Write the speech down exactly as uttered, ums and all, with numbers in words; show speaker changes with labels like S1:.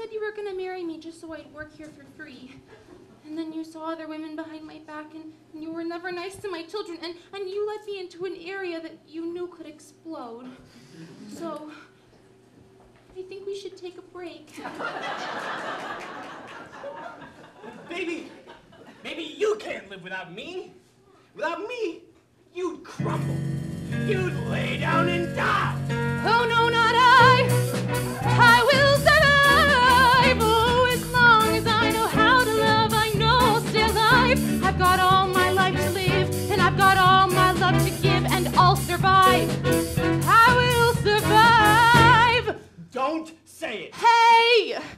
S1: said you were going to marry me just so I'd work here for free. And then you saw other women behind my back, and, and you were never nice to my children, and, and you led me into an area that you knew could explode. So, I think we should take a break.
S2: Baby, maybe you can't live without me. Without me, you'd crumble. You'd lay down and die.
S1: Oh, no, not I. I will survive. Oh, as long as I know how to love, I know I'll stay alive. I've got all my life to live, and I've got all my love to give, and I'll survive. I will survive.
S2: Don't say it.
S1: Hey!